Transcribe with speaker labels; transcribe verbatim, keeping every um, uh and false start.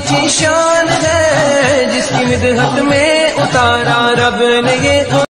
Speaker 1: ऊंची शान है जिसकी मिदहत में उतारा रब ने ये।